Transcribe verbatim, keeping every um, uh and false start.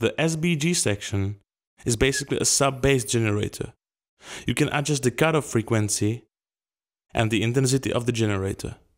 The S B G section is basically a sub-bass generator. You can adjust the cutoff frequency and the intensity of the generator.